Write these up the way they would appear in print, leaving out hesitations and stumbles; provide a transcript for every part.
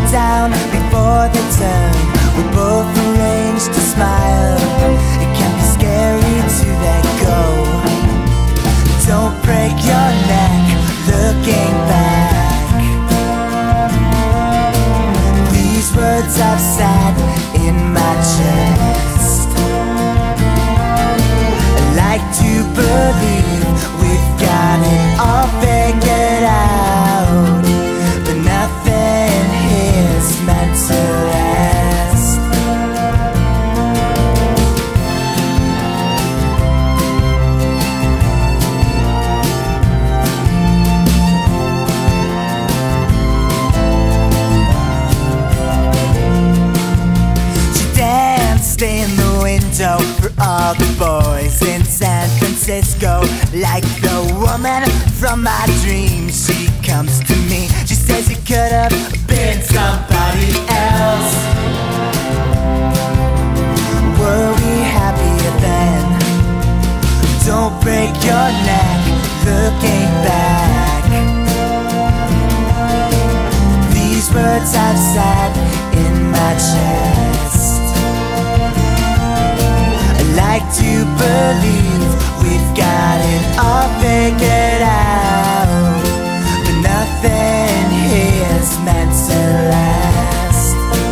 down before they turn. We both arranged to smile. It can be scary to let go. Don't break your neck looking back. These words I've sat in my chest. I like to believe we've got it all figured out, but nothing here's meant to last. She danced in the window for all the boys in San Francisco. Like the woman from my dreams, she comes to me. She says it could have been somebody else. Were we happier then? Don't break your neck looking back. These words I've sat in my chest. I like to believe we've got it all figured out, but nothing here's meant to last.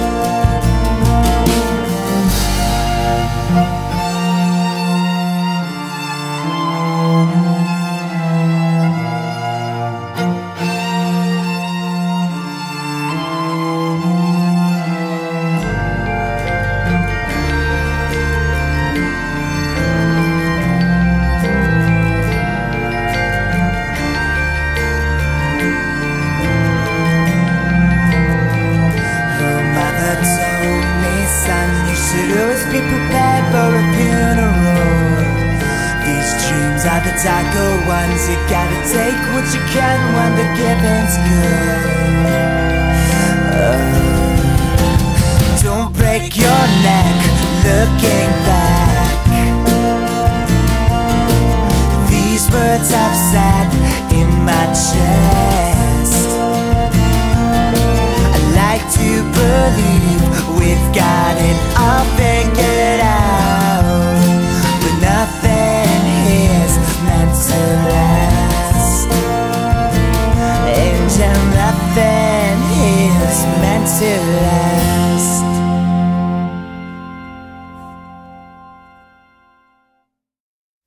Be prepared for a funeral. These dreams are the darker ones. You gotta take what you can when the giving's good.